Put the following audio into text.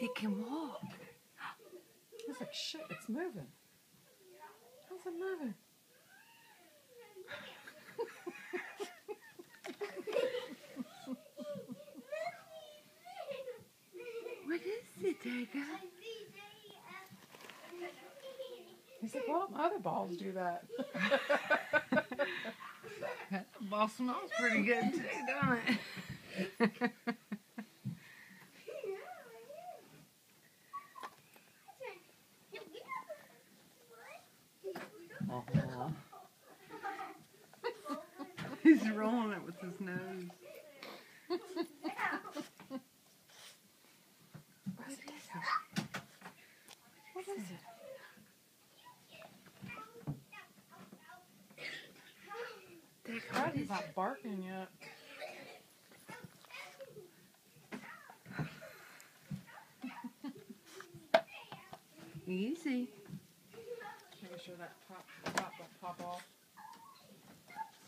It can walk. It's like, shit, it's moving. How's it moving? What is it, Dago? He's like, well, other balls do that. That ball smells pretty good too, don't it? Aw. He's rolling it with his nose. What is it? Daddy's not barking yet. Easy. Making sure that top don't pop off.